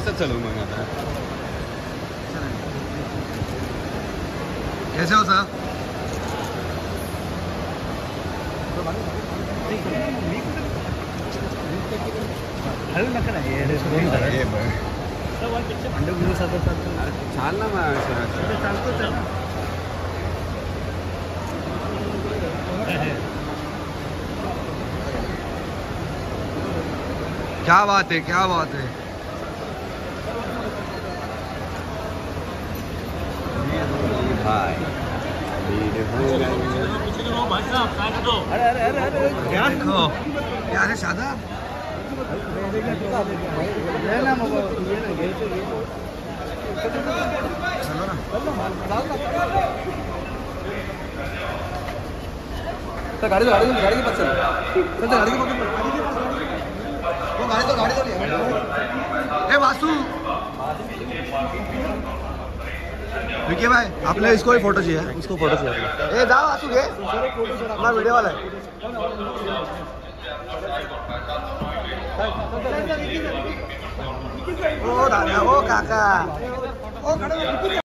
असंच चलू मग आता. कैसे हो सर? छान ना मग क्या बात है, क्या बात है. भाई क्या देखो क्या है शादा. चलो ना. गाड़ी के पास चलो. गाड़ी के पास. वो गाड़ी तो ए वासु. विकी भाई आपने इसको भी फोटो चाहिए. उसको फोटो चाहिए. ए जा वासु घे अपना वीडियो वाला है. ओ दादा ओ काका ओ